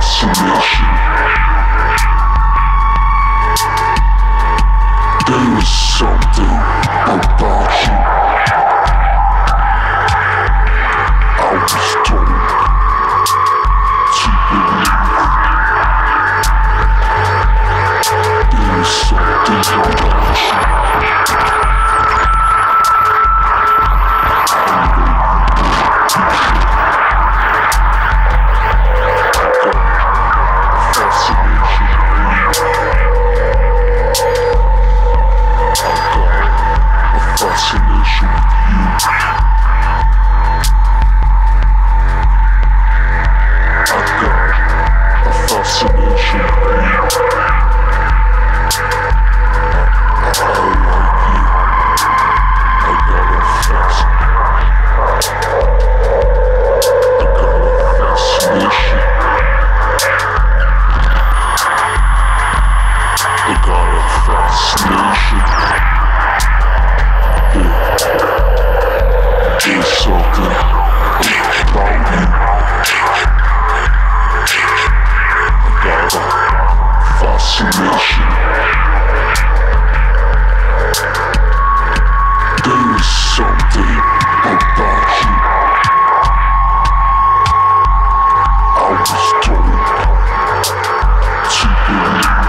fascination. There is something about you. I was told to believe. There is something about you. Fascination with you. I got a fascination with you. I like you. I got a fascination. I got a fascination. There's something about you. I got a fascination. There is something about you. I was told to believe.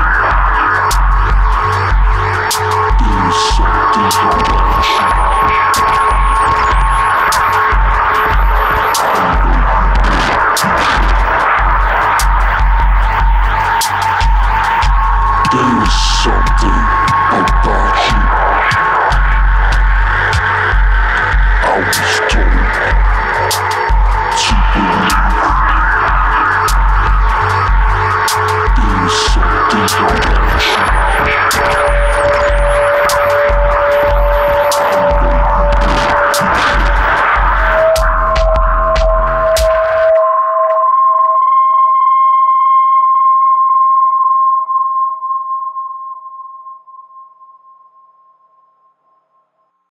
There is something about you. There is something about you. I was told to believe. There is something about you.